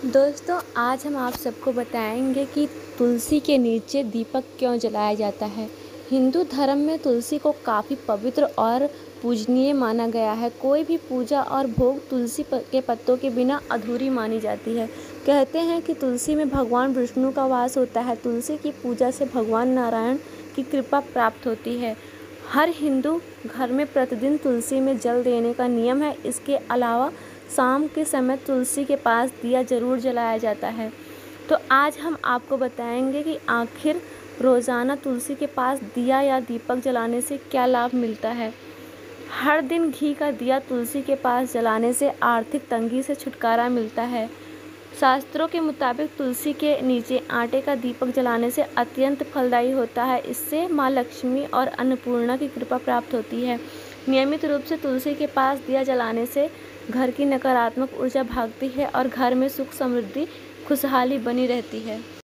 दोस्तों, आज हम आप सबको बताएंगे कि तुलसी के नीचे दीपक क्यों जलाया जाता है। हिंदू धर्म में तुलसी को काफ़ी पवित्र और पूजनीय माना गया है। कोई भी पूजा और भोग तुलसी के पत्तों के बिना अधूरी मानी जाती है। कहते हैं कि तुलसी में भगवान विष्णु का वास होता है। तुलसी की पूजा से भगवान नारायण की कृपा प्राप्त होती है। हर हिंदू घर में प्रतिदिन तुलसी में जल देने का नियम है। इसके अलावा शाम के समय तुलसी के पास दिया जरूर जलाया जाता है। तो आज हम आपको बताएंगे कि आखिर रोज़ाना तुलसी के पास दिया या दीपक जलाने से क्या लाभ मिलता है। हर दिन घी का दिया तुलसी के पास जलाने से आर्थिक तंगी से छुटकारा मिलता है। शास्त्रों के मुताबिक तुलसी के नीचे आटे का दीपक जलाने से अत्यंत फलदायी होता है। इससे माँ लक्ष्मी और अन्नपूर्णा की कृपा प्राप्त होती है। नियमित रूप से तुलसी के पास दिया जलाने से घर की नकारात्मक ऊर्जा भागती है और घर में सुख समृद्धि खुशहाली बनी रहती है।